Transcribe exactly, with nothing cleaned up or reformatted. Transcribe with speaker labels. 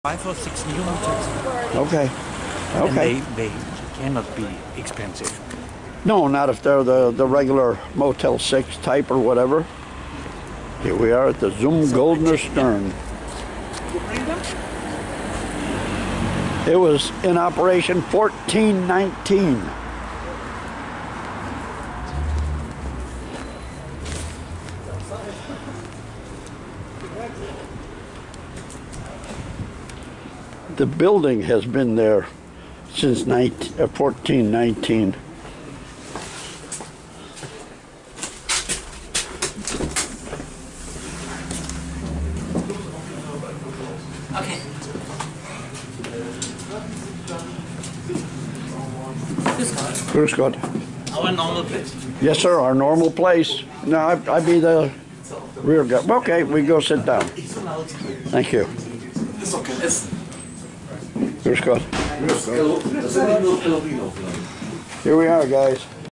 Speaker 1: Five or six units.
Speaker 2: Okay.
Speaker 1: And
Speaker 2: Okay.
Speaker 1: they, they cannot be expensive.
Speaker 2: No, not if they're the, the regular Motel six type or whatever. Here we are at the Zum Goldener Stern. It was in operation fourteen nineteen. The building has been there since fourteen nineteen.
Speaker 1: Okay.
Speaker 2: Grüß Gott.
Speaker 1: Our normal place.
Speaker 2: Yes, sir, our normal place. No, I, I'd be the rear guy. Okay, we go sit down. Thank you.
Speaker 3: Ist doch kein Essen.
Speaker 2: Grüß Gott.
Speaker 3: Das sind nicht nur Filipino.
Speaker 2: Here we are, guys.